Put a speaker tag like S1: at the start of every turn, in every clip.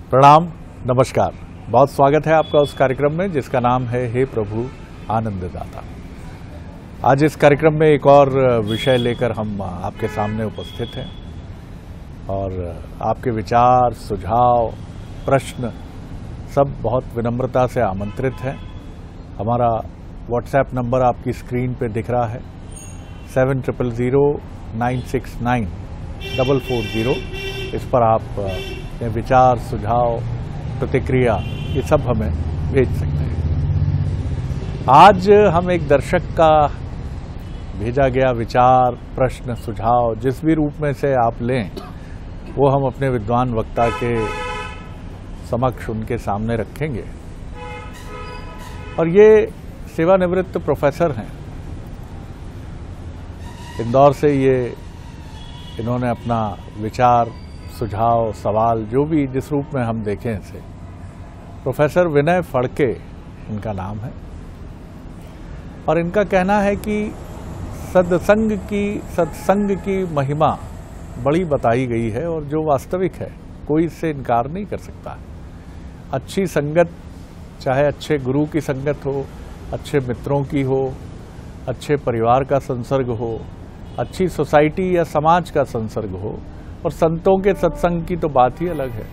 S1: प्रणाम, नमस्कार। बहुत स्वागत है आपका उस कार्यक्रम में जिसका नाम है हे प्रभु आनंददाता। आज इस कार्यक्रम में एक और विषय लेकर हम आपके सामने उपस्थित हैं और आपके विचार, सुझाव, प्रश्न सब बहुत विनम्रता से आमंत्रित हैं। हमारा व्हाट्सएप नंबर आपकी स्क्रीन पे दिख रहा है 7009694440। इस पर आप अपने विचार, सुझाव, प्रतिक्रिया ये सब हमें भेज सकते हैं। आज हम एक दर्शक का भेजा गया विचार, प्रश्न, सुझाव जिस भी रूप में से आप लें वो हम अपने विद्वान वक्ता के समक्ष उनके सामने रखेंगे। और ये सेवानिवृत्त प्रोफेसर हैं, इंदौर से इन्होंने अपना विचार, सुझाव, सवाल जो भी जिस रूप में हम देखें इसे, प्रोफेसर विनय फड़के इनका नाम है। और इनका कहना है कि सत्संग की महिमा बड़ी बताई गई है और जो वास्तविक है कोई इससे इनकार नहीं कर सकता। अच्छी संगत, चाहे अच्छे गुरु की संगत हो, अच्छे मित्रों की हो, अच्छे परिवार का संसर्ग हो, अच्छी सोसाइटी या समाज का संसर्ग हो, और संतों के सत्संग की तो बात ही अलग है।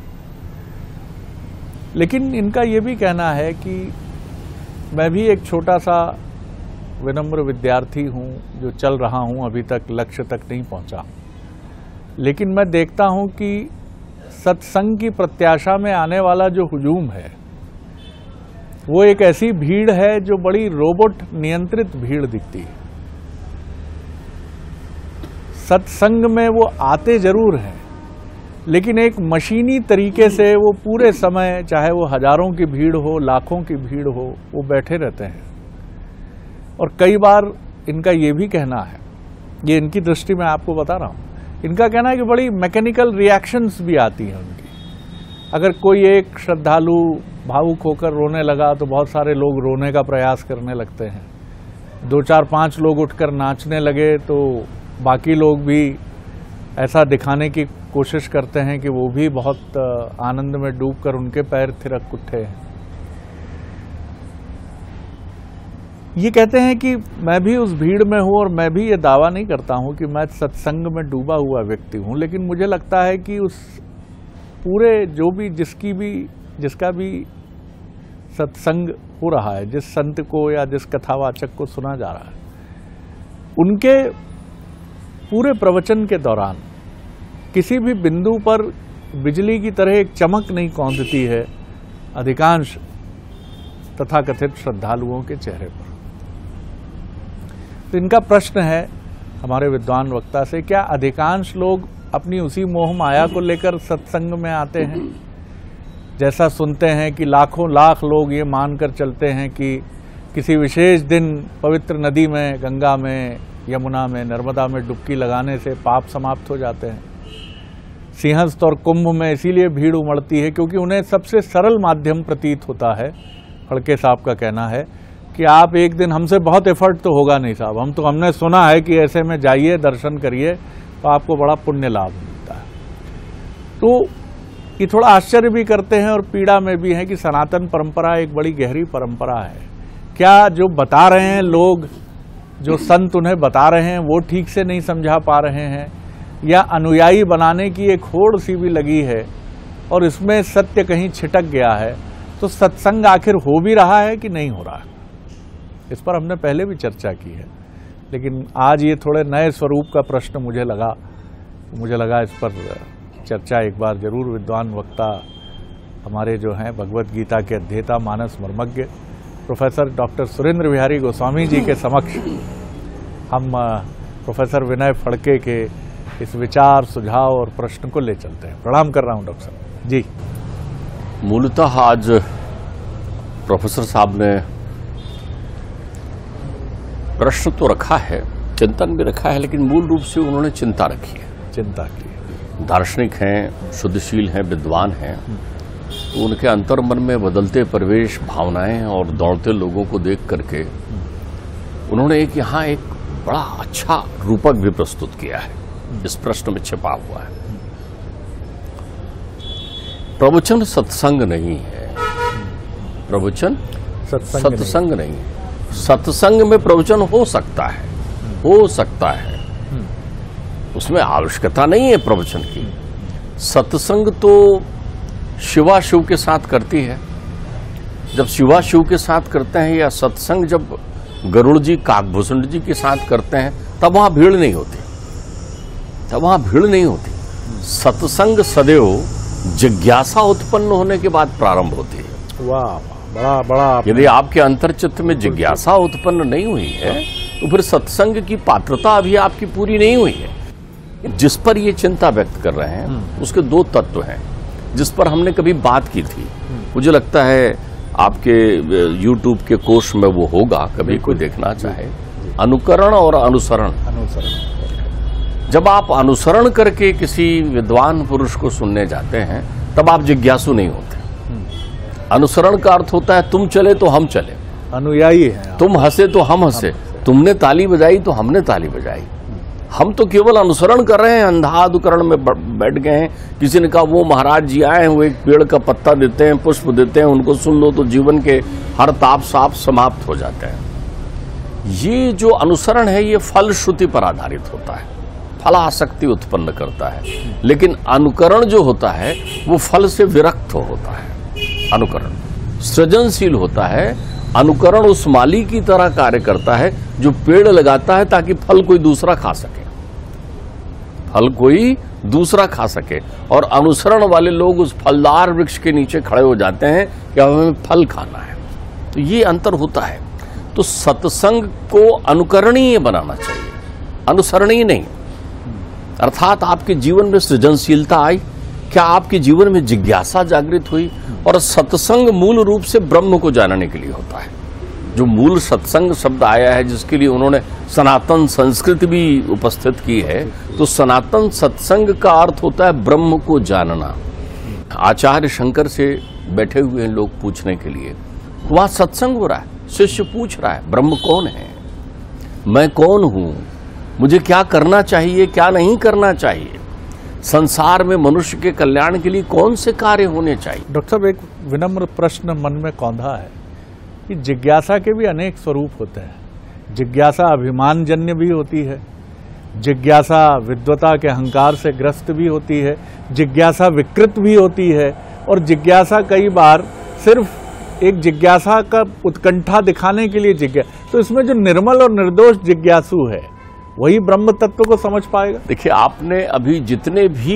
S1: लेकिन इनका ये भी कहना है कि मैं भी एक छोटा सा विनम्र विद्यार्थी हूँ जो चल रहा हूँ, अभी तक लक्ष्य तक नहीं पहुँचा। लेकिन मैं देखता हूँ कि सत्संग की प्रत्याशा में आने वाला जो हुजूम है वो एक ऐसी भीड़ है जो बड़ी रोबोट नियंत्रित भीड़ दिखती है। सत्संग में वो आते जरूर हैं, लेकिन एक मशीनी तरीके से वो पूरे समय, चाहे वो हजारों की भीड़ हो, लाखों की भीड़ हो, वो बैठे रहते हैं। और कई बार इनका ये भी कहना है, ये इनकी दृष्टि में आपको बता रहा हूँ, इनका कहना है कि बड़ी मैकेनिकल रिएक्शंस भी आती हैं उनकी। अगर कोई एक श्रद्धालु भावुक होकर रोने लगा तो बहुत सारे लोग रोने का प्रयास करने लगते हैं। 2, 4, 5 लोग उठकर नाचने लगे तो बाकी लोग भी ऐसा दिखाने की कोशिश करते हैं कि वो भी बहुत आनंद में डूबकर उनके पैर थिरक उठे हैं। ये कहते हैं कि मैं भी उस भीड़ में हूँ और मैं भी ये दावा नहीं करता हूँ कि मैं सत्संग में डूबा हुआ व्यक्ति हूँ, लेकिन मुझे लगता है कि उस पूरे जिसका भी सत्संग हो रहा है, जिस संत को या जिस कथावाचक को सुना जा रहा है, उनके पूरे प्रवचन के दौरान किसी भी बिंदु पर बिजली की तरह एक चमक नहीं कौंधती है अधिकांश तथाकथित श्रद्धालुओं के चेहरे पर। तो इनका प्रश्न है हमारे विद्वान वक्ता से, क्या अधिकांश लोग अपनी उसी मोह माया को लेकर सत्संग में आते हैं? जैसा सुनते हैं कि लाखों लाख लोग ये मानकर चलते हैं कि किसी विशेष दिन पवित्र नदी में, गंगा में, यमुना में, नर्मदा में डुबकी लगाने से पाप समाप्त हो जाते हैं। सिंहस्थ और कुंभ में इसीलिए भीड़ उमड़ती है क्योंकि उन्हें सबसे सरल माध्यम प्रतीत होता है। फड़के साहब का कहना है कि आप एक दिन, हमसे बहुत एफर्ट तो होगा नहीं साहब, हमने सुना है कि ऐसे में जाइए, दर्शन करिए तो आपको बड़ा पुण्य लाभ मिलता है। तो ये थोड़ा आश्चर्य भी करते हैं और पीड़ा में भी है कि सनातन परंपरा एक बड़ी गहरी परंपरा है। क्या जो बता रहे हैं लोग, जो संत उन्हें बता रहे हैं, वो ठीक से नहीं समझा पा रहे हैं, या अनुयायी बनाने की एक होड़ सी भी लगी है और इसमें सत्य कहीं छिटक गया है? तो सत्संग आखिर हो भी रहा है कि नहीं हो रहा है? इस पर हमने पहले भी चर्चा की है, लेकिन आज ये थोड़े नए स्वरूप का प्रश्न मुझे लगा इस पर चर्चा एक बार जरूर विद्वान वक्ता, हमारे जो हैं भगवत गीता के अध्येता, मानस मर्मज्ञ प्रोफेसर डॉक्टर सुरेंद्र बिहारी गोस्वामी जी के समक्ष हम प्रोफेसर विनय फड़के के इस विचार, सुझाव और प्रश्न को ले चलते हैं। प्रणाम कर रहा हूं डॉक्टर साहब जी।
S2: मूलतः आज प्रोफेसर साहब ने प्रश्न तो रखा है, चिंतन भी रखा है, लेकिन मूल रूप से उन्होंने चिंता रखी है।
S1: चिंता की। दार्शनिक
S2: हैं, शुद्धशील हैं, विद्वान हैं, तो उनके अंतर्मन में बदलते परिवेश, भावनाएं और दौड़ते लोगों को देख करके उन्होंने यहाँ एक बड़ा अच्छा रूपक भी प्रस्तुत किया है, इस प्रश्न में छिपा हुआ है। प्रवचन सत्संग नहीं है। प्रवचन सत्संग नहीं है। सत्संग में प्रवचन हो सकता है, हो सकता है, उसमें आवश्यकता नहीं है प्रवचन की। सत्संग तो शिवा शिव के साथ करती है। जब शिवा शिव के साथ करते हैं, या सत्संग जब गरुड़ जी काकभूषण जी के साथ करते हैं, तब वहां भीड़ नहीं होती, तब वहां भीड़ नहीं होती। सत्संग सदैव जिज्ञासा उत्पन्न होने के बाद प्रारंभ होती है।
S1: वाह, बड़ा बड़ा।
S2: यदि आपके अंतर्चित्त में जिज्ञासा उत्पन्न नहीं हुई है, तो फिर सत्संग की पात्रता अभी आपकी पूरी नहीं हुई है। जिस पर ये चिंता व्यक्त कर रहे हैं, उसके दो तत्व हैं जिस पर हमने कभी बात की थी। मुझे लगता है आपके YouTube के कोष में वो होगा, कभी कोई देखना चाहे। अनुकरण और अनुसरण। जब आप अनुसरण करके किसी विद्वान पुरुष को सुनने जाते हैं, तब आप जिज्ञासु नहीं होते। अनुसरण का अर्थ होता है तुम चले तो हम चले,
S1: अनुयायी हैं।
S2: तुम हंसे तो हम हंसे, तुमने ताली बजाई तो हमने ताली बजाई। हम तो केवल अनुसरण कर रहे हैं, अंधाधुकरण में बैठ गए हैं। किसी ने कहा वो महाराज जी आए हैं, वो एक पेड़ का पत्ता देते हैं, पुष्प देते हैं, उनको सुन लो तो जीवन के हर ताप साप समाप्त हो जाते हैं। ये जो अनुसरण है, ये फल श्रुति पर आधारित होता है, फलासक्ति उत्पन्न करता है। लेकिन अनुकरण जो होता है, वो फल से विरक्त होता है। अनुकरण सृजनशील होता है। अनुकरण उस माली की तरह कार्य करता है जो पेड़ लगाता है ताकि फल कोई दूसरा खा सके, फल कोई दूसरा खा सके। और अनुसरण वाले लोग उस फलदार वृक्ष के नीचे खड़े हो जाते हैं कि हमें फल खाना है। तो ये अंतर होता है। तो सत्संग को अनुकरणीय बनाना चाहिए, अनुसरणीय नहीं। अर्थात आपके जीवन में सृजनशीलता आई, क्या आपके जीवन में जिज्ञासा जागृत हुई। और सत्संग मूल रूप से ब्रह्म को जानने के लिए होता है। जो मूल सत्संग शब्द आया है, जिसके लिए उन्होंने सनातन संस्कृत भी उपस्थित की है, तो सनातन सत्संग का अर्थ होता है ब्रह्म को जानना। आचार्य शंकर से बैठे हुए हैं लोग पूछने के लिए, वहां सत्संग हो रहा है। शिष्य पूछ रहा है ब्रह्म कौन है, मैं कौन हूं, मुझे क्या करना चाहिए, क्या नहीं करना चाहिए, संसार में मनुष्य के कल्याण के लिए कौन से कार्य होने चाहिए।
S1: डॉक्टर साहब, एक विनम्र प्रश्न मन में कौंधा है कि जिज्ञासा के भी अनेक स्वरूप होते हैं। जिज्ञासा अभिमानजन्य भी होती है, जिज्ञासा विद्वता के अहंकार से ग्रस्त भी होती है, जिज्ञासा विकृत भी होती है, और जिज्ञासा कई बार सिर्फ एक जिज्ञासा का उत्कंठा दिखाने के लिए जिज्ञासा। तो इसमें जो निर्मल और निर्दोष जिज्ञासु है, वही ब्रह्म तत्व को समझ पाएगा।
S2: देखिए, आपने अभी जितने भी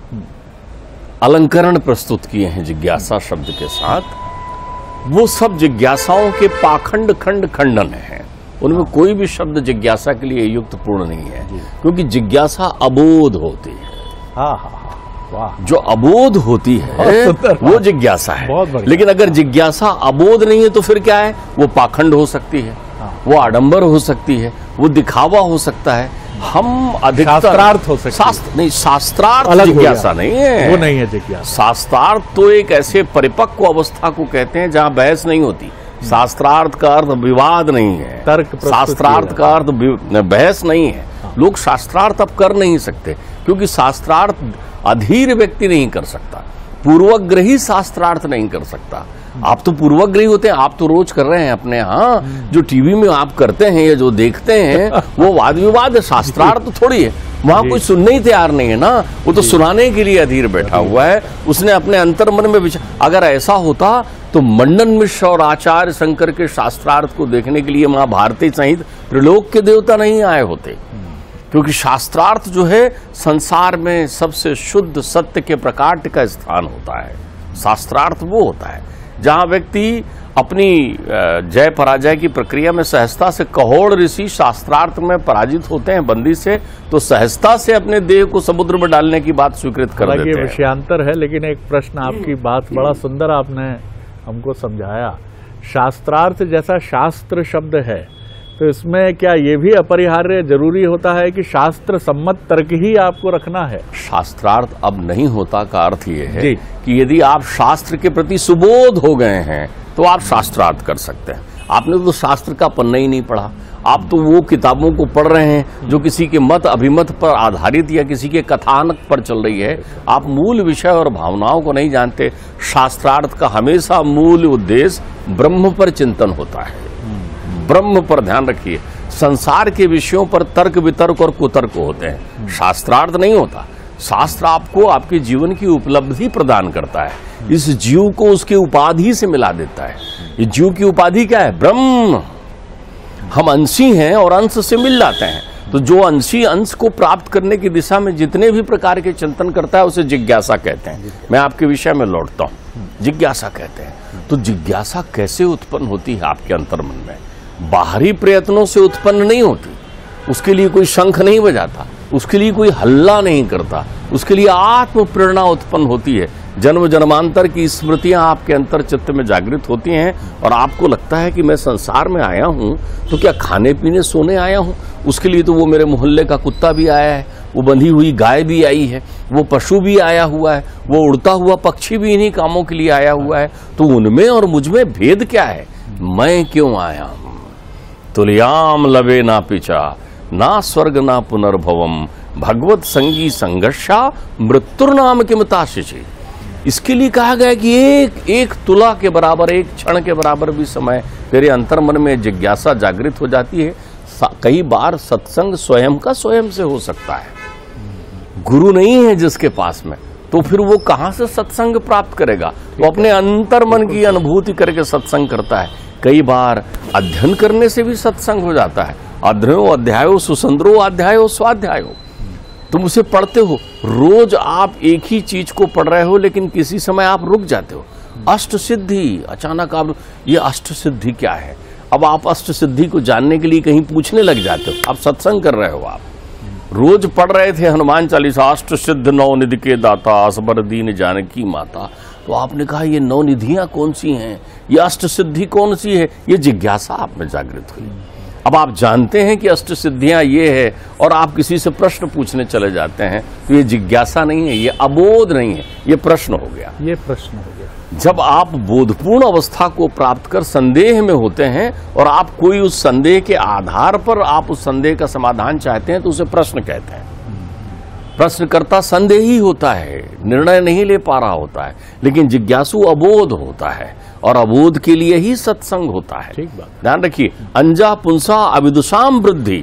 S2: अलंकरण प्रस्तुत किए हैं जिज्ञासा शब्द के साथ, वो सब जिज्ञासाओं के पाखंड खंड खंडन हैं। उनमें कोई भी शब्द जिज्ञासा के लिए युक्त पूर्ण नहीं है, क्योंकि जिज्ञासा अबोध होती है।
S1: हाँ हाँ, वाह।
S2: जो अबोध होती है वो जिज्ञासा है। लेकिन अगर जिज्ञासा अबोध नहीं है तो फिर क्या है? वो पाखंड हो सकती है, वो आडंबर हो सकती है, वो दिखावा हो सकता है। हम अधिकतर
S1: शास्त्रार्थ हो सकता है,
S2: शास्त्र नहीं, शास्त्रार्थ जिज्ञासा नहीं है,
S1: वो नहीं है जिज्ञासा।
S2: शास्त्रार्थ तो एक ऐसे परिपक्व अवस्था को कहते हैं जहां बहस नहीं होती। शास्त्रार्थ का अर्थ विवाद नहीं है,
S1: तर्क।
S2: शास्त्रार्थ का अर्थ बहस नहीं है। लोग शास्त्रार्थ अब कर नहीं सकते, क्योंकि शास्त्रार्थ अधीर व्यक्ति नहीं कर सकता, पूर्वग्रही शास्त्रार्थ नहीं कर सकता। आप तो पूर्वग्रही होते हैं, आप तो रोज कर रहे हैं अपने यहाँ। जो टीवी में आप करते हैं या जो देखते हैं वो वाद विवाद है, शास्त्रार्थ थोड़ी है। वहां कोई सुनने ही तैयार नहीं है ना, वो तो सुनाने के लिए अधीर बैठा हुआ है। उसने अपने अंतर मन में विचार, अगर ऐसा होता तो मंडन मिश्र और आचार्य शंकर के शास्त्रार्थ को देखने के लिए महाभारती सहित त्रिलोक के देवता नहीं आए होते। क्योंकि शास्त्रार्थ जो है संसार में सबसे शुद्ध सत्य के प्रकाट का स्थान होता है। शास्त्रार्थ वो होता है जहां व्यक्ति अपनी जय पराजय की प्रक्रिया में सहजता से, कहोड़ ऋषि शास्त्रार्थ में पराजित होते हैं बंदी से, तो सहजता से अपने देह को समुद्र में डालने की बात स्वीकृत कर देते हैं।
S1: ये विषयांतर है, लेकिन एक प्रश्न, आपकी बात बड़ा सुंदर आपने हमको समझाया। शास्त्रार्थ जैसा शास्त्र शब्द है, तो इसमें क्या ये भी अपरिहार्य जरूरी होता है कि शास्त्र सम्मत तर्क ही आपको रखना है?
S2: शास्त्रार्थ अब नहीं होता का अर्थ ये है कि यदि आप शास्त्र के प्रति सुबोध हो गए हैं तो आप शास्त्रार्थ कर सकते हैं। आपने तो शास्त्र का पन्ना ही नहीं पढ़ा, आप तो वो किताबों को पढ़ रहे हैं जो किसी के मत अभिमत पर आधारित या किसी के कथानक पर चल रही है। आप मूल विषय और भावनाओं को नहीं जानते। शास्त्रार्थ का हमेशा मूल उद्देश्य ब्रह्म पर चिंतन होता है, ब्रह्म पर ध्यान रखिए। संसार के विषयों पर तर्क वितर्क और कुतर्क होते हैं, शास्त्रार्थ नहीं होता। शास्त्र आपको आपके जीवन की उपलब्धि प्रदान करता है, इस जीव को उसके उपाधि से मिला देता है। ये जीव की उपाधि क्या है? ब्रह्म। हम अंशी हैं और अंश से मिल जाते हैं। तो जो अंशी अंश को प्राप्त करने की दिशा में जितने भी प्रकार के चिंतन करता है उसे जिज्ञासा कहते हैं। मैं आपके विषय में लौटता हूं, जिज्ञासा कहते हैं। तो जिज्ञासा कैसे उत्पन्न होती है आपके अंतर्मन में? बाहरी प्रयत्नों से उत्पन्न नहीं होती। उसके लिए कोई शंख नहीं बजाता, उसके लिए कोई हल्ला नहीं करता, उसके लिए आत्म प्रेरणा उत्पन्न होती है। जन्म जन्मांतर की स्मृतियां आपके अंतर चित्त में जागृत होती हैं और आपको लगता है कि मैं संसार में आया हूं तो क्या खाने पीने सोने आया हूं? उसके लिए तो वो मेरे मोहल्ले का कुत्ता भी आया है, वो बंधी हुई गाय भी आई है, वो पशु भी आया हुआ है, वो उड़ता हुआ पक्षी भी इन्हीं कामों के लिए आया हुआ है। तो उनमें और मुझमें भेद क्या है? मैं क्यों आया हूं? तुलयाम लवे ना पिचा ना स्वर्ग ना पुनर्भवम भगवत संगी संघर्षा मृत्युर्नाम किमताशिषि। इसके लिए कहा गया कि एक तुला के बराबर, एक क्षण के बराबर भी समय तेरे अंतर्मन में जिज्ञासा जागृत हो जाती है। कई बार सत्संग स्वयं का स्वयं से हो सकता है। गुरु नहीं है जिसके पास में, तो फिर वो कहां से सत्संग प्राप्त करेगा? वो अपने अंतर्मन की अनुभूति करके सत्संग करता है। कई बार अध्ययन करने से भी सत्संग हो जाता है। अध्ययो अध्यायो सुसंद्रो अध्यायो स्वाध्यायो। तुम उसे पढ़ते हो, रोज आप एक ही चीज को पढ़ रहे हो, लेकिन किसी समय आप रुक जाते हो। अष्ट सिद्धि, अचानक आप ये अष्ट सिद्धि क्या है? अब आप अष्ट सिद्धि को जानने के लिए कहीं पूछने लग जाते हो। आप सत्संग कर रहे हो, आप रोज पढ़ रहे थे हनुमान चालीसा, अष्ट सिद्ध नौ निधि के दाता असबर दीन जानकी माता। तो आपने कहा ये नौ निधियां कौन सी हैं, ये अष्ट सिद्धि कौन सी है? ये जिज्ञासा आप में जागृत हुई। अब आप जानते हैं कि अष्ट सिद्धियां ये है और आप किसी से प्रश्न पूछने चले जाते हैं, तो ये जिज्ञासा नहीं है, ये अबोध नहीं है, ये प्रश्न हो गया।
S1: ये प्रश्न हो गया।
S2: जब आप बोधपूर्ण अवस्था को प्राप्त कर संदेह में होते हैं और आप कोई उस संदेह के आधार पर आप उस संदेह का समाधान चाहते हैं, तो उसे प्रश्न कहते हैं। प्रश्नकर्ता संदेही होता है, निर्णय नहीं ले पा रहा होता है, लेकिन जिज्ञासु अबोध होता है और अबोध के लिए ही सत्संग होता है।
S1: ठीक बात।
S2: ध्यान रखिए, अंजा पुंसा अविदुषाम वृद्धि,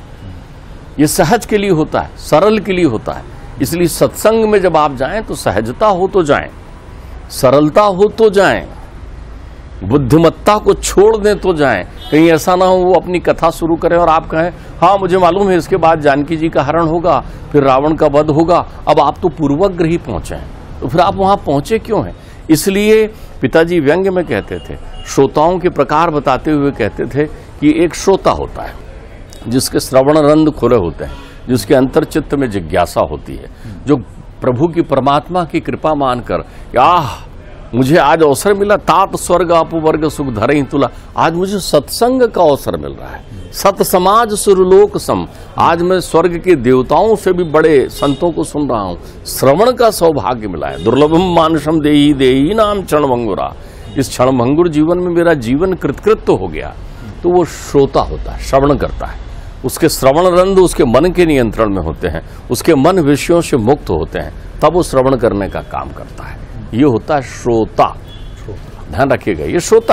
S2: ये सहज के लिए होता है, सरल के लिए होता है। इसलिए सत्संग में जब आप जाएं तो सहजता हो तो जाएं, सरलता हो तो जाएं, बुद्धिमत्ता को छोड़ दें तो जाएं। कहीं ऐसा ना हो वो अपनी कथा शुरू करें और आप कहें हाँ मुझे मालूम है इसके बाद जानकी जी का हरण होगा, फिर रावण का वध होगा। अब आप तो पूर्वग्रही पहुंचे हैं, तो फिर आप वहां पहुंचे क्यों हैं? इसलिए पिताजी व्यंग्य में कहते थे, श्रोताओं के प्रकार बताते हुए कहते थे कि एक श्रोता होता है जिसके श्रवण रंध्र खुले होते हैं, जिसके अंतर्चित्त में जिज्ञासा होती है, जो प्रभु की परमात्मा की कृपा मानकर मुझे आज अवसर मिला, तात स्वर्ग अपवर्ग सुख धरहि तुला, आज मुझे सत्संग का अवसर मिल रहा है, सत समाज सुरलोक सम, आज मैं स्वर्ग के देवताओं से भी बड़े संतों को सुन रहा हूँ, श्रवण का सौभाग्य मिला है। दुर्लभम मानुषम देही देही नाम क्षणभंगुरा, इस क्षणभंगुर जीवन में मेरा जीवन कृतकृत्य हो गया। तो वो श्रोता होता है, श्रवण करता है, उसके श्रवण रंध्र उसके मन के नियंत्रण में होते हैं, उसके मन विषयों से मुक्त होते हैं, तब वो श्रवण करने का काम करता है। ये होता है श्रोता। ध्यान रखिएगा, ये श्रोता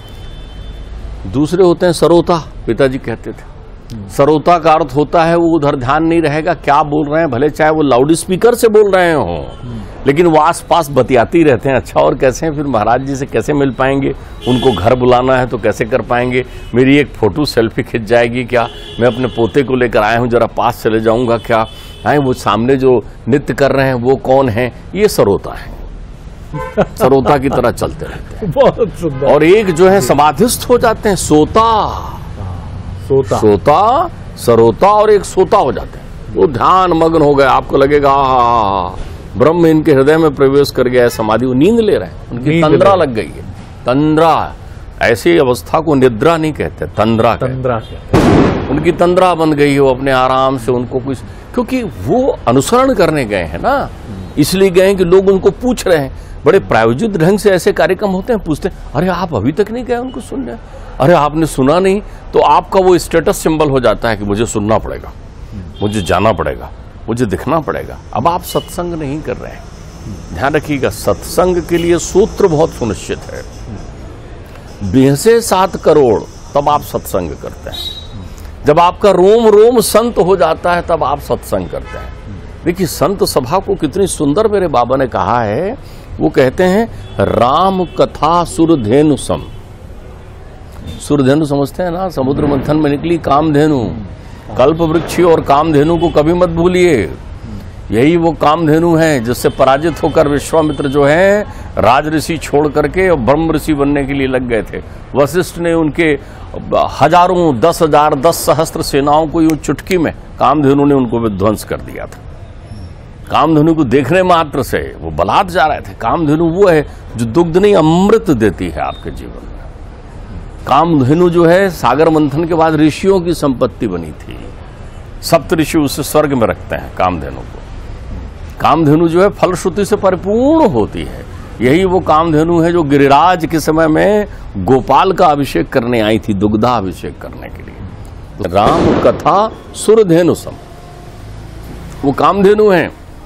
S2: है। दूसरे होते हैं सरोता, पिताजी कहते थे। सरोता का अर्थ होता है वो उधर ध्यान नहीं रहेगा क्या बोल रहे हैं, भले चाहे वो लाउड स्पीकर से बोल रहे हो, लेकिन वो आस पास बतियाती रहते हैं। अच्छा और कैसे हैं, फिर महाराज जी से कैसे मिल पाएंगे, उनको घर बुलाना है तो कैसे कर पाएंगे, मेरी एक फोटो सेल्फी खिंच जाएगी क्या, मैं अपने पोते को लेकर आया हूँ जरा पास चले जाऊंगा क्या, वो सामने जो नृत्य कर रहे हैं वो कौन है, ये सरोता है। सरोता की तरह चलते रहते हैं।
S1: बहुत सुंदर।
S2: और एक जो है समाधिस्थ हो जाते हैं, सोता सरोता, और एक सोता हो जाते हैं, वो ध्यान मग्न हो गए, आपको लगेगा ब्रह्म इनके हृदय में प्रवेश कर गया है, समाधि, वो नींद ले रहे हैं, उनकी तंद्रा लग गई है। तंद्रा, ऐसी अवस्था को निद्रा नहीं कहते, तंद्रा कहते। उनकी तंद्रा बन गई है, वो अपने आराम से उनको कुछ, क्योंकि वो अनुसरण करने गए हैं ना, इसलिए गए कि लोग उनको पूछ रहे हैं बड़े प्रायोजित ढंग से ऐसे कार्यक्रम होते हैं, पूछते हैं अरे आप अभी तक नहीं गए उनको सुनने, अरे आपने सुना नहीं, तो आपका वो स्टेटस सिंबल हो जाता है कि मुझे सुनना पड़ेगा, मुझे जाना पड़ेगा, मुझे दिखना पड़ेगा। अब आप सत्संग नहीं कर रहे हैं। ध्यान रखिएगा, सत्संग के लिए सूत्र बहुत सुनिश्चित है। 7 करोड़ तब आप सत्संग करते हैं। जब आपका रोम रोम संत हो जाता है तब आप सत्संग करते हैं। देखिए संत सभा को कितनी सुंदर मेरे बाबा ने कहा है, वो कहते हैं राम कथा सुरधेनु सम। सुरधेनु समझते हैं ना, समुद्र मंथन में निकली कामधेनु। कल्प वृक्षी और कामधेनु को कभी मत भूलिए, यही वो कामधेनु है जिससे पराजित होकर विश्वामित्र जो है राज ऋषि छोड़ करके और ब्रह्म ऋषि बनने के लिए लग गए थे। वशिष्ठ ने उनके हजारों 10,000 10 सहस्त्र सेनाओं को यूं चुटकी में कामधेनु ने उनको विध्वंस कर दिया था। कामधेनु को देखने मात्र से वो बलात् जा रहे थे। कामधेनु वो है जो दुग्ध नहीं अमृत देती है आपके जीवन में। कामधेनु जो है सागर मंथन के बाद ऋषियों की संपत्ति बनी थी। सप्त ऋषि उसे स्वर्ग में रखते हैं कामधेनु को। कामधेनु जो है फलश्रुति से परिपूर्ण होती है। यही वो कामधेनु है जो गिरिराज के समय में गोपाल का अभिषेक करने आई थी, दुग्धा अभिषेक करने के लिए। राम कथा सुरधेनु सम, वो कामधेनु है।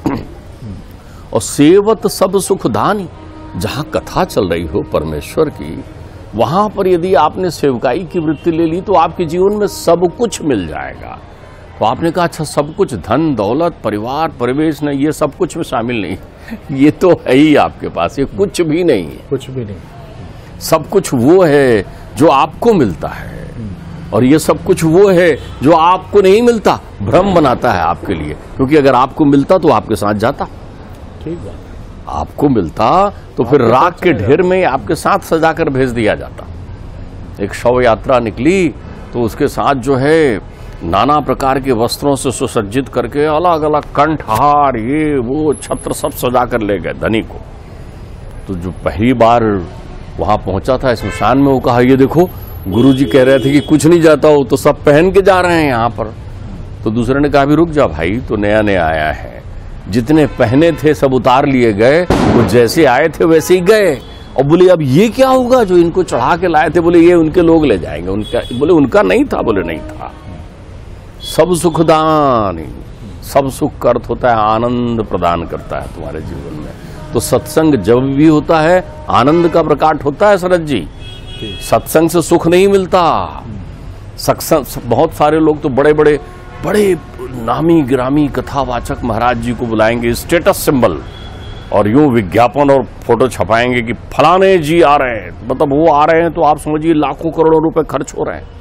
S2: और सेवत सब सुखदानी, जहां कथा चल रही हो परमेश्वर की, वहां पर यदि आपने सेवकाई की वृत्ति ले ली तो आपके जीवन में सब कुछ मिल जाएगा। तो आपने कहा अच्छा सब कुछ, धन दौलत परिवार परिवेश नहीं, ये सब कुछ में शामिल नहीं, ये तो है ही आपके पास, ये कुछ भी नहीं है।
S1: कुछ भी नहीं,
S2: सब कुछ वो है जो आपको मिलता है, और ये सब कुछ वो है जो आपको नहीं मिलता, भ्रम बनाता है आपके लिए। क्योंकि अगर आपको मिलता तो आपके साथ जाता,
S1: ठीक बात,
S2: आपको मिलता तो फिर राख के ढेर में आपके साथ सजाकर भेज दिया जाता। एक शव यात्रा निकली तो उसके साथ जो है नाना प्रकार के वस्त्रों से सुसज्जित करके अलग अलग कंठहार ये वो छत्र सब सजा कर ले गए धनी को। तो जो पहली बार वहां पहुंचा था स्मशान में, वो कहा ये देखो गुरुजी कह रहे थे कि कुछ नहीं जाता हो, तो सब पहन के जा रहे हैं यहाँ पर। तो दूसरे ने कहा भी रुक जा भाई, तो नया नया आया है, जितने पहने थे सब उतार लिए गए, वो जैसे आए थे वैसे ही गए। और बोले अब ये क्या होगा जो इनको चढ़ा के लाए थे, बोले ये उनके लोग ले जाएंगे। उनका बोले उनका नहीं था, बोले नहीं था। सब सुखदान, सब सुख का अर्थ होता है आनंद प्रदान करता है तुम्हारे जीवन में। तो सत्संग जब भी होता है आनंद का प्रकाट होता है शरद जी। सत्संग से सुख नहीं मिलता। सत्संग, बहुत सारे लोग तो बड़े बड़े बड़े नामी गिरामी कथावाचक महाराज जी को बुलाएंगे, स्टेटस सिंबल, और यूं विज्ञापन और फोटो छपाएंगे कि फलाने जी आ रहे हैं। मतलब वो आ रहे हैं तो आप समझिए लाखों करोड़ों रुपए खर्च हो रहे हैं।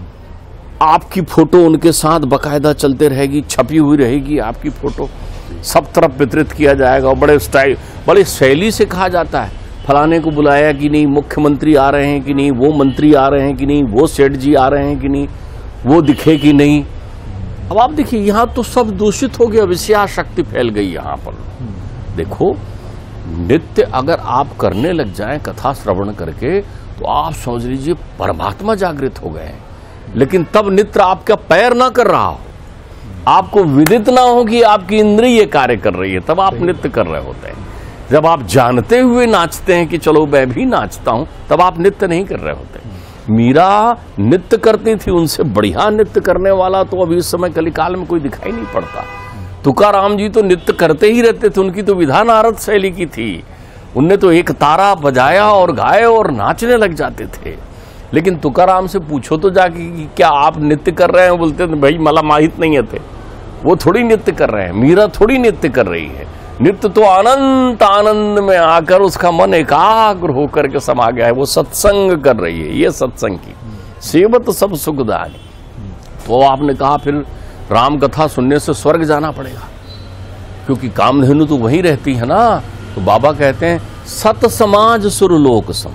S2: आपकी फोटो उनके साथ बकायदा चलते रहेगी, छपी हुई रहेगी आपकी फोटो, सब तरफ वितरित किया जाएगा। और बड़े स्टाइल, बड़ी शैली से कहा जाता है फलाने को बुलाया कि नहीं, मुख्यमंत्री आ रहे हैं कि नहीं, वो मंत्री आ रहे हैं कि नहीं, वो सेठ जी आ रहे हैं कि नहीं, वो दिखे कि नहीं। अब आप देखिए यहाँ तो सब दूषित हो गया, विषयाशक्ति फैल गई यहाँ पर। देखो नित्य अगर आप करने लग जाएं कथा श्रवण करके, तो आप समझ लीजिए परमात्मा जागृत हो गए। लेकिन तब नित्य आपका पैर ना कर रहा हो, आपको विदित ना हो कि आपकी इंद्रिय कार्य कर रही है, तब आप नृत्य कर रहे होते हैं। जब आप जानते हुए नाचते हैं कि चलो मैं भी नाचता हूं, तब आप नृत्य नहीं कर रहे होते। मीरा नृत्य करती थी, उनसे बढ़िया नृत्य करने वाला तो अभी इस समय कलिकाल में कोई दिखाई नहीं पड़ता। तुकाराम जी तो नृत्य करते ही रहते थे, उनकी तो विधा नारद शैली की थी। उनने तो एक तारा बजाया और गाए और नाचने लग जाते थे। लेकिन तुकाराम से पूछो तो जाके कि क्या आप नृत्य कर रहे हैं, बोलते थे भाई मला माहित नहीं है थे, वो थोड़ी नृत्य कर रहे हैं, मीरा थोड़ी नृत्य कर रही है। नृत्य तो अनंत आनंद में आकर उसका मन एकाग्र होकर के समा गया है, वो सत्संग कर रही है। ये सत्संग की सेवत सब सुखदानी। तो आपने कहा फिर राम कथा सुनने से स्वर्ग जाना पड़ेगा, क्योंकि कामधेनु तो वहीं रहती है ना। तो बाबा कहते हैं सत समाज सुरलोक सम,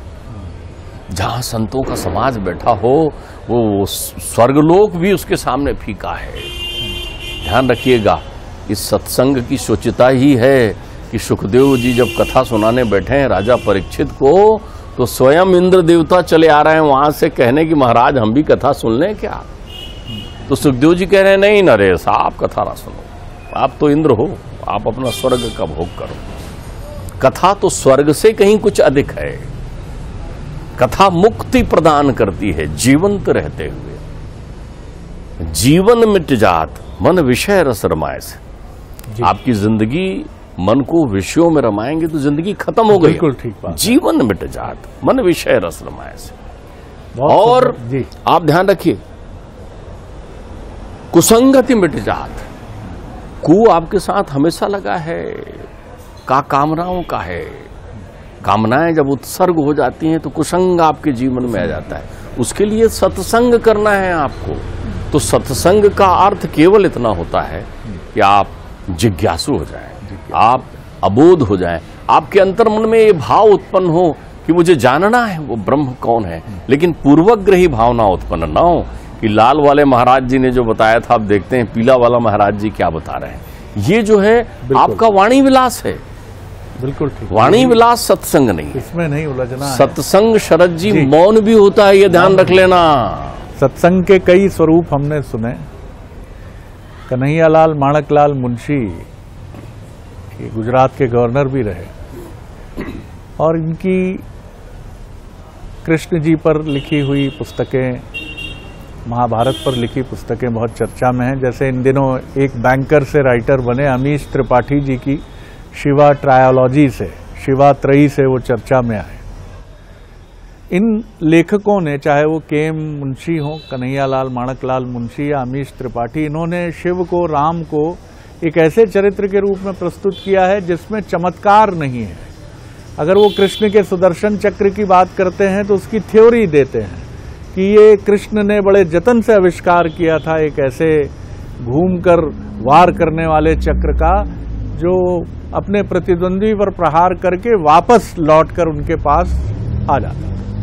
S2: जहां संतों का समाज बैठा हो वो स्वर्गलोक भी उसके सामने फीका है। ध्यान रखिएगा, इस सत्संग की सोचिता ही है कि सुखदेव जी जब कथा सुनाने बैठे हैं राजा परीक्षित को, तो स्वयं इंद्र देवता चले आ रहे हैं वहां से कहने कि महाराज हम भी कथा सुन लें क्या। तो सुखदेव जी कह रहे हैं नहीं नरेश, आप कथा ना सुनो, आप तो इंद्र हो, आप अपना स्वर्ग का भोग करो। कथा तो स्वर्ग से कहीं कुछ अधिक है। कथा मुक्ति प्रदान करती है जीवंत रहते हुए। जीवन मिट जात मन विषय रस रमाए से। आपकी जिंदगी मन को विषयों में रमाएंगे तो जिंदगी खत्म हो गई।
S1: बिल्कुल ठीक बात।
S2: जीवन मिट जात मन विषय रस रमाए से। और आप ध्यान रखिए, कुसंगति मिट जात। कु आपके साथ हमेशा लगा है, का कामनाओं का है। कामनाएं जब उत्सर्ग हो जाती हैं तो कुसंग आपके जीवन में आ जाता है। उसके लिए सत्संग करना है आपको। तो सत्संग का अर्थ केवल इतना होता है कि आप जिज्ञासु हो जाएं, आप अबोध हो जाएं, आपके अंतर मन में ये भाव उत्पन्न हो कि मुझे जानना है वो ब्रह्म कौन है, लेकिन पूर्वग्रही भावना उत्पन्न ना हो कि लाल वाले महाराज जी ने जो बताया था, आप देखते हैं पीला वाला महाराज जी क्या बता रहे हैं। ये जो है आपका वाणी विलास है।
S1: बिल्कुल ठीक।
S2: वाणी विलास सत्संग नहीं है,
S1: इसमें नहीं उलझना है।
S2: सत्संग शरद जी मौन भी होता है, ये ध्यान रख लेना।
S1: सत्संग के कई स्वरूप हमने सुने। कन्हैयालाल माणकलाल मुंशी गुजरात के गवर्नर भी रहे और इनकी कृष्ण जी पर लिखी हुई पुस्तकें, महाभारत पर लिखी पुस्तकें बहुत चर्चा में हैं। जैसे इन दिनों एक बैंकर से राइटर बने अमीश त्रिपाठी जी की शिवा ट्रायोलॉजी से, शिवा त्रयी से वो चर्चा में आए। इन लेखकों ने, चाहे वो के.एम. मुंशी हो, कन्हैयालाल माणकलाल मुंशी या अमीश त्रिपाठी, इन्होंने शिव को, राम को एक ऐसे चरित्र के रूप में प्रस्तुत किया है जिसमें चमत्कार नहीं है। अगर वो कृष्ण के सुदर्शन चक्र की बात करते हैं तो उसकी थ्योरी देते हैं कि ये कृष्ण ने बड़े जतन से आविष्कार किया था, एक ऐसे घूमकर वार करने वाले चक्र का जो अपने प्रतिद्वंदी पर प्रहार करके वापस लौटकर उनके पास आ जाता।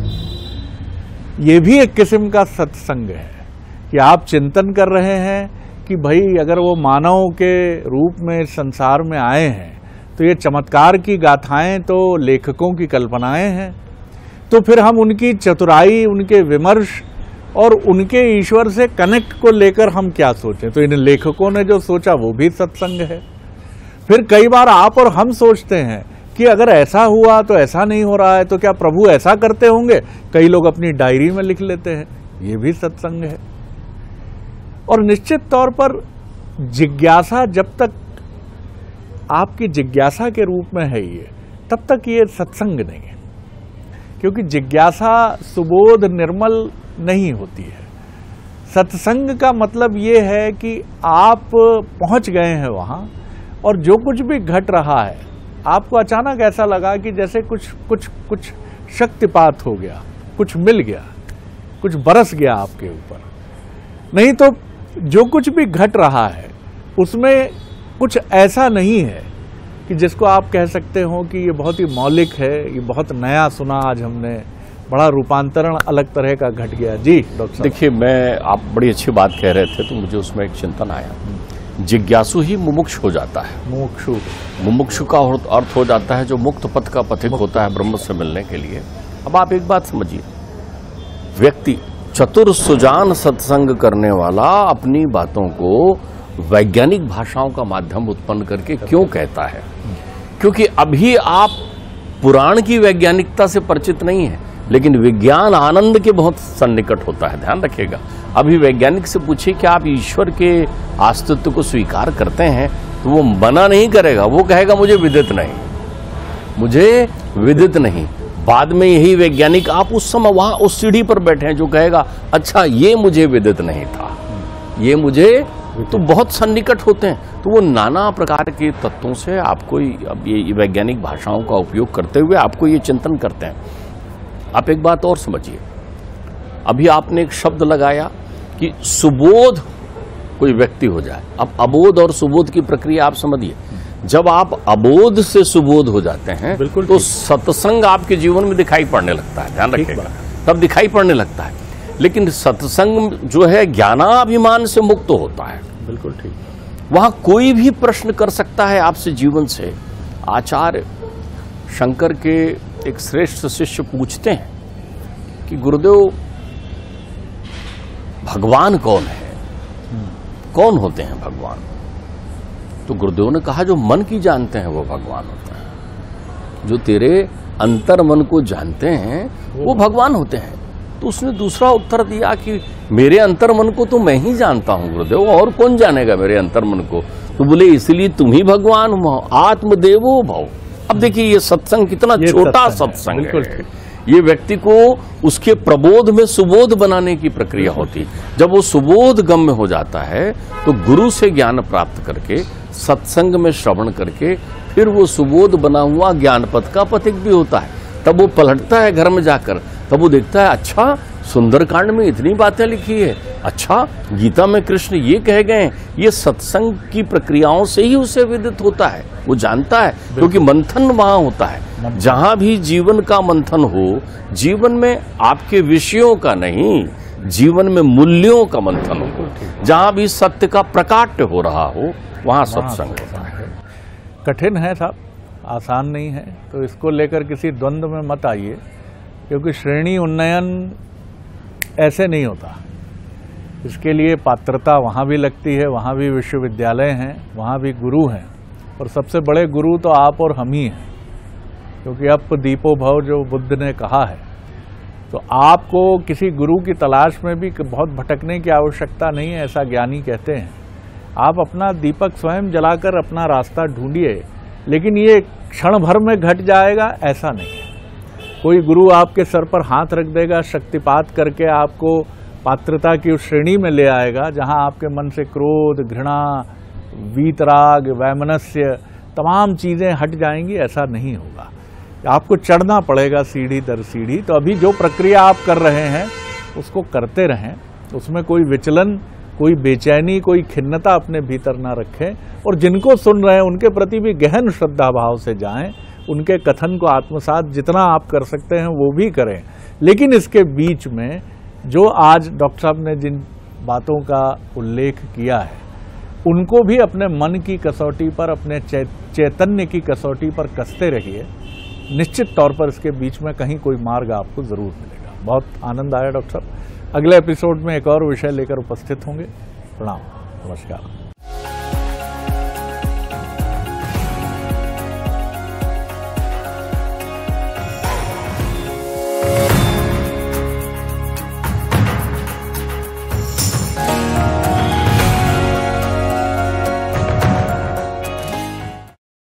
S1: ये भी एक किस्म का सत्संग है कि आप चिंतन कर रहे हैं कि भाई अगर वो मानव के रूप में संसार में आए हैं तो ये चमत्कार की गाथाएं तो लेखकों की कल्पनाएं हैं, तो फिर हम उनकी चतुराई, उनके विमर्श और उनके ईश्वर से कनेक्ट को लेकर हम क्या सोचें। तो इन लेखकों ने जो सोचा वो भी सत्संग है। फिर कई बार आप और हम सोचते हैं कि अगर ऐसा हुआ तो ऐसा नहीं हो रहा है तो क्या प्रभु ऐसा करते होंगे। कई लोग अपनी डायरी में लिख लेते हैं, ये भी सत्संग है। और निश्चित तौर पर जिज्ञासा जब तक आपकी जिज्ञासा के रूप में है ये, तब तक ये सत्संग नहीं है, क्योंकि जिज्ञासा सुबोध निर्मल नहीं होती है। सत्संग का मतलब ये है कि आप पहुंच गए हैं वहां और जो कुछ भी घट रहा है आपको अचानक ऐसा लगा कि जैसे कुछ शक्तिपात हो गया, कुछ मिल गया, कुछ बरस गया आपके ऊपर। नहीं तो जो कुछ भी घट रहा है उसमें कुछ ऐसा नहीं है कि जिसको आप कह सकते हो कि ये बहुत ही मौलिक है, ये बहुत नया सुना आज हमने, बड़ा रूपांतरण अलग तरह का घट गया। जी डॉक्टर साहब।
S2: देखिए, आप बड़ी अच्छी बात कह रहे थे तो मुझे उसमें एक चिंतन आया। जिज्ञासु ही मुमुक्ष हो जाता है। मुमुक्षु का अर्थ हो जाता है जो मुक्त पथ का पथिक होता है ब्रह्म से मिलने के लिए। अब आप एक बात समझिए, व्यक्ति चतुर सुजान सत्संग करने वाला अपनी बातों को वैज्ञानिक भाषाओं का माध्यम उत्पन्न करके क्यों कहता है? क्योंकि अभी आप पुराण की वैज्ञानिकता से परिचित नहीं है, लेकिन विज्ञान आनंद के बहुत सन्निकट होता है। ध्यान रखिएगा, अभी वैज्ञानिक से पूछिए कि आप ईश्वर के अस्तित्व को स्वीकार करते हैं तो वो मना नहीं करेगा, वो कहेगा मुझे विदित नहीं, मुझे विदित नहीं। बाद में यही वैज्ञानिक, आप उस समय वहां उस सीढ़ी पर बैठे हैं जो कहेगा अच्छा ये मुझे विदित नहीं था, ये मुझे, तो बहुत सन्निकट होते हैं। तो वो नाना प्रकार के तत्वों से आपको अब ये वैज्ञानिक भाषाओं का उपयोग करते हुए आपको ये चिंतन करते हैं। आप एक बात और समझिए, अभी आपने एक शब्द लगाया कि सुबोध कोई व्यक्ति हो जाए। अब अबोध और सुबोध की प्रक्रिया आप समझिए। जब आप अबोध से सुबोध हो जाते हैं तो सत्संग आपके जीवन में दिखाई पड़ने लगता है। ध्यान रखिएगा, तब दिखाई पड़ने लगता है। लेकिन सत्संग जो है ज्ञानाभिमान से मुक्त होता है।
S1: बिल्कुल ठीक।
S2: वहां कोई भी प्रश्न कर सकता है आपसे जीवन से। आचार्य शंकर के एक श्रेष्ठ शिष्य पूछते हैं कि गुरुदेव भगवान कौन है, कौन होते हैं भगवान? तो गुरुदेव ने कहा जो मन की जानते हैं वो भगवान होता है। जो तेरे अंतर मन को जानते हैं वो भगवान होते हैं। तो उसने दूसरा उत्तर दिया कि मेरे अंतर मन को तो मैं ही जानता हूँ गुरुदेव, और कौन जानेगा मेरे अंतर मन को। तो बोले इसलिए तुम ही भगवान हो, आत्मदेवो भव। अब देखिए ये सत्संग कितना छोटा सत्संग है। ये व्यक्ति को उसके प्रबोध में सुबोध बनाने की प्रक्रिया होती। जब वो सुबोध गम्य हो जाता है तो गुरु से ज्ञान प्राप्त करके, सत्संग में श्रवण करके, फिर वो सुबोध बना हुआ ज्ञान पथ का पथिक भी होता है। तब वो पलटता है घर में जाकर, तब वो देखता है अच्छा सुंदरकांड में इतनी बातें लिखी है, अच्छा गीता में कृष्ण ये कह गए। ये सत्संग की प्रक्रियाओं से ही उसे विदित होता है, वो जानता है, क्योंकि मंथन वहां होता है। जहां भी जीवन का मंथन हो, जीवन में आपके विषयों का नहीं, जीवन में मूल्यों का मंथन हो, जहां भी सत्य का प्रकाट्य हो रहा हो, वहां सत्संग होता है।
S1: कठिन है साहब, आसान नहीं है, तो इसको लेकर किसी द्वंद्व में मत आइए, क्योंकि श्रेणी उन्नयन ऐसे नहीं होता। इसके लिए पात्रता वहाँ भी लगती है, वहाँ भी विश्वविद्यालय हैं, वहाँ भी गुरु हैं, और सबसे बड़े गुरु तो आप और हम ही हैं, क्योंकि अप दीपो भव जो बुद्ध ने कहा है। तो आपको किसी गुरु की तलाश में भी बहुत भटकने की आवश्यकता नहीं है, ऐसा ज्ञानी कहते हैं। आप अपना दीपक स्वयं जलाकर अपना रास्ता ढूंढिए, लेकिन ये क्षण भर में घट जाएगा ऐसा नहीं है। कोई गुरु आपके सर पर हाथ रख देगा, शक्तिपात करके आपको पात्रता की उस श्रेणी में ले आएगा जहां आपके मन से क्रोध, घृणा, वीतराग, वैमनस्य तमाम चीजें हट जाएंगी, ऐसा नहीं होगा। आपको चढ़ना पड़ेगा सीढ़ी दर सीढ़ी। तो अभी जो प्रक्रिया आप कर रहे हैं उसको करते रहें, उसमें कोई विचलन, कोई बेचैनी, कोई खिन्नता अपने भीतर ना रखें, और जिनको सुन रहे हैं उनके प्रति भी गहन श्रद्धा भाव से जाएं, उनके कथन को आत्मसात जितना आप कर सकते हैं वो भी करें। लेकिन इसके बीच में जो आज डॉक्टर साहब ने जिन बातों का उल्लेख किया है, उनको भी अपने मन की कसौटी पर, अपने चैतन्य की कसौटी पर कसते रहिए। निश्चित तौर पर इसके बीच में कहीं कोई मार्ग आपको जरूर मिलेगा। बहुत आनंद आया डॉक्टर साहब। अगले एपिसोड में एक और विषय लेकर उपस्थित होंगे। प्रणाम, नमस्कार।